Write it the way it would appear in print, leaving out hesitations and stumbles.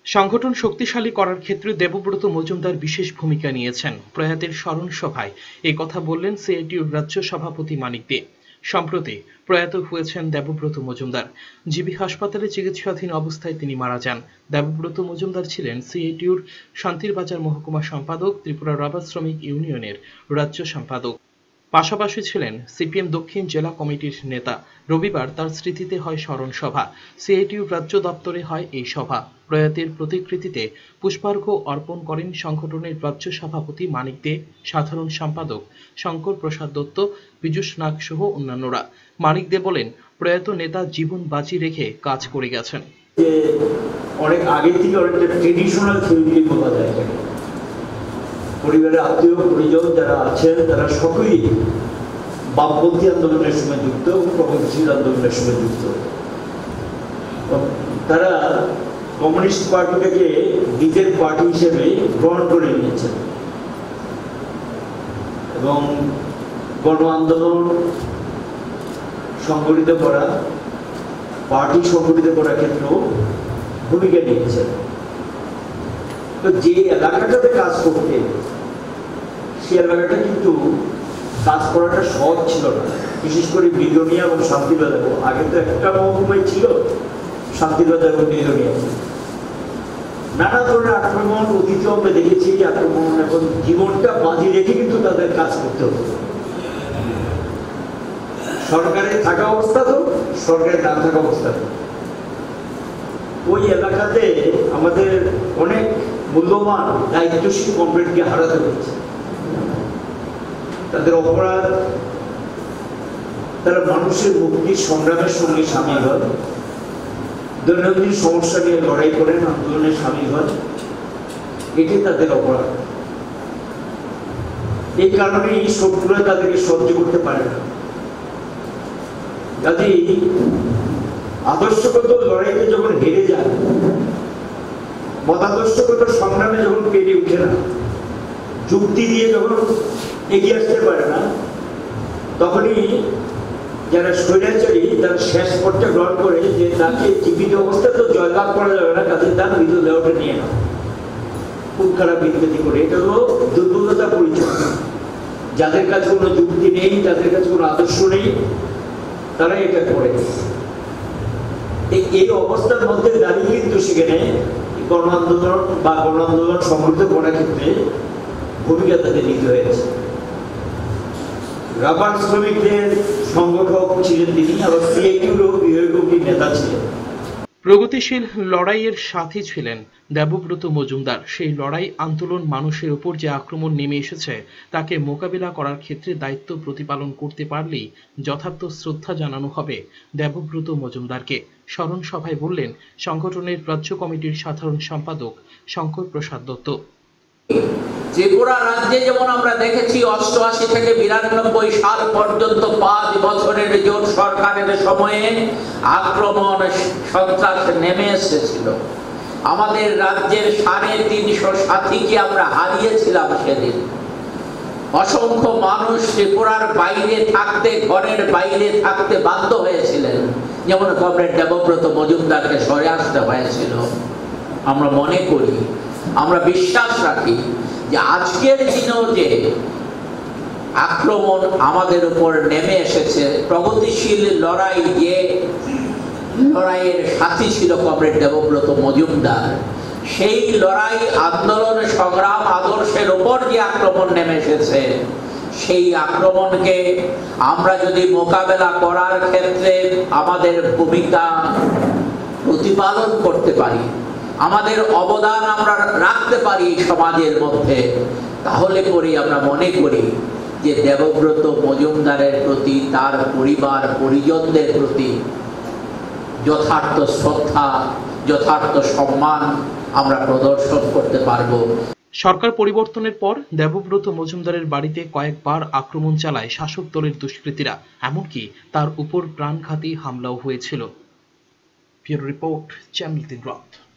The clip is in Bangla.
সংগঠন শক্তিশালী করার ক্ষেত্রে দেবব্রত মজুমদার বিশেষ ভূমিকা নিয়েছেন। প্রয়াতের স্মরণ সভায় এই কথা বললেন সিআইটিউর রাজ্য সভাপতি মানিক দে। সম্প্রতি প্রয়াত হয়েছেন দেবব্রত মজুমদার। জিবি হাসপাতালে চিকিৎসাধীন অবস্থায় তিনি মারা যান। দেবব্রত মজুমদার ছিলেন সিআইটিউর শান্তিরবাজার মহকুমা সম্পাদক, ত্রিপুরা রাবার শ্রমিক ইউনিয়নের রাজ্য সম্পাদক। পাশাপাশি ছিলেন সিপিএম দক্ষিণ জেলা কমিটির নেতা। রবিবার তার স্মৃতিতে হয় স্মরণ সভা। সিআইটিউর রাজ্য দপ্তরে হয় এই সভা। প্রয়াতের প্রতিকৃতিতে পুষ্পার্ঘ্য অর্পণ করেন সংগঠনের রাজ্য সভাপতি মানিক দে, সাধারণ সম্পাদক শঙ্কর প্রসাদ দত্ত, পীযূষ নাগ সহ অন্যান্যরা। মানিক দে বলেন, প্রয়াত নেতা জীবন বাজি রেখে কাজ করে গেছেন। অনেক আগে থেকে অনেকটা ট্রেডিশনাল থিওরি বলা যায়। পরিবারের আত্মীয় পরিজন যারা আছেন তারা সকলেই বামপন্থী আন্দোলনের সঙ্গে যুক্ত, প্রগতিশীল আন্দোলনের সঙ্গে যুক্ত। তারা কমিউনিস্ট পার্টিটাকে নিজের পার্টি হিসেবে গ্রহণ করে নিয়েছেন এবং গণ আন্দোলন সংগঠিত করা, পার্টি সংগঠিত করার ক্ষেত্রেও ভূমিকা নিয়েছেন। তো যে এলাকাটাতে কাজ করতে, সে এলাকাটা কিন্তু কাজ করাটা সহজ ছিল না। বিশেষ করে বিলোনিয়া এবং শান্তিবাজার, আগে তো একটা মহকুমাই ছিল শান্তিবাজার এবং বিলোনিয়া। নানা ধরনের আক্রমণ অতীতে আমরা দেখেছি। আক্রমণ এখন জীবনটা বাজি রেখে কিন্তু তাদের কাজ করতে হতো। সরকারের থাকা অবস্থা তো, সরকারের না থাকা অবস্থা তো। ওই এলাকাতে আমাদের অনেক মূল্যবান দায়িত্বশীল কমরেডকে হারাতে হচ্ছে। তাদের অপরাধ, তারা মানুষের মুক্তির সংগ্রামের সঙ্গে সামিল হয়, দৈনন্দিন সমস্যা নিয়ে লড়াই করেন, আন্দোলনে সামিল হয়। এটি তাদের অপরাধ। এই কারণেই শত্রুরা তাদেরকে সহ্য করতে পারে না। কাজেই আদর্শগত লড়াইতে যখন হেরে যায়, মতাদর্শগত সংগ্রামে যখন পেরে উঠে না, যুক্তি দিয়ে যখন এগিয়ে আসতে পারে না, তখনই যারা স্বৈরাচারী তার শেষ পর্যায়ে গ্রহণ করে যে তাকে জীবিত অবস্থায় তো জয়লাভ করা যাবে না, কাজে তার মৃত দেহটা নিয়ে না, খুব খারাপ বিকৃতি করে। এটা হলো দুর্বলতা পরিচয়। যাদের কাছে কোনো যুক্তি নেই, যাদের কাছে কোনো আদর্শ নেই, তারা এটা করে। এই অবস্থার মধ্যে দাঁড়িয়ে কিন্তু সেখানে গণ আন্দোলন বা গণ আন্দোলন সংগঠিত করার ক্ষেত্রে ভূমিকা তাদের নিতে হয়েছে। রাবার শ্রমিকদের সংগঠক ছিলেন তিনি, আবার সিআইটিউরও বিভাগীয় নেতা ছিলেন। প্রগতিশীল লড়াইয়ের সাথী ছিলেন দেবব্রত মজুমদার। সেই লড়াই আন্দোলন মানুষের উপর যে আক্রমণ নেমে এসেছে তাকে মোকাবিলা করার ক্ষেত্রে দায়িত্ব প্রতিপালন করতে পারলেই যথার্থ শ্রদ্ধা জানানো হবে দেবব্রত মজুমদারকে। স্মরণ সভায় বললেন সংগঠনের রাজ্য কমিটির সাধারণ সম্পাদক শঙ্কর প্রসাদ দত্ত। ত্রিপুরা রাজ্যে যেমন আমরা দেখেছি 88 থেকে 92 সাল পর্যন্ত 5 বছরের জোট সরকারের সময়ে আক্রমণ সন্ত্রাস নেমে এসেছিল। আমাদের রাজ্যের 350 সাথীকে আমরা হারিয়েছিলাম সেদিন। অসংখ্য মানুষ ত্রিপুরার বাইরে থাকতে, ঘরের বাইরে থাকতে বাধ্য হয়েছিলেন। যেমন কমরেড দেবব্রত মজুমদারকে সরে আসতে হয়েছিল। আমরা মনে করি, আমরা বিশ্বাস রাখি যে আজকের দিনেও যে আক্রমণ আমাদের উপর নেমে এসেছে, প্রগতিশীল লড়াই, যে লড়াইয়ের সাথী ছিল কমরেড দেবব্রত মজুমদার, সেই লড়াই, আন্দোলন, সংগ্রাম, আদর্শের উপর যে আক্রমণ নেমে এসেছে, সেই আক্রমণকে আমরা যদি মোকাবেলা করার ক্ষেত্রে আমাদের ভূমিকা প্রতিপালন করতে পারি, আমাদের অবদান আমরা রাখতে পারি সমাজের মধ্যে, তাহলে করে আমরা মনে করি যে দেবব্রত মজুমদারের প্রতি, তার পরিবার পরিজনদের প্রতি যথার্থ শ্রদ্ধা, যথার্থ সম্মান আমরা প্রদর্শন করতে পারব। সরকার পরিবর্তনের পর দেবব্রত মজুমদারের বাড়িতে কয়েকবার আক্রমণ চালায় শাসক দলের দুষ্কৃতীরা। এমনকি তার উপর প্রাণঘাতী হামলাও হয়েছিল। ব্যুরো রিপোর্ট, চ্যানেল 3 রাত।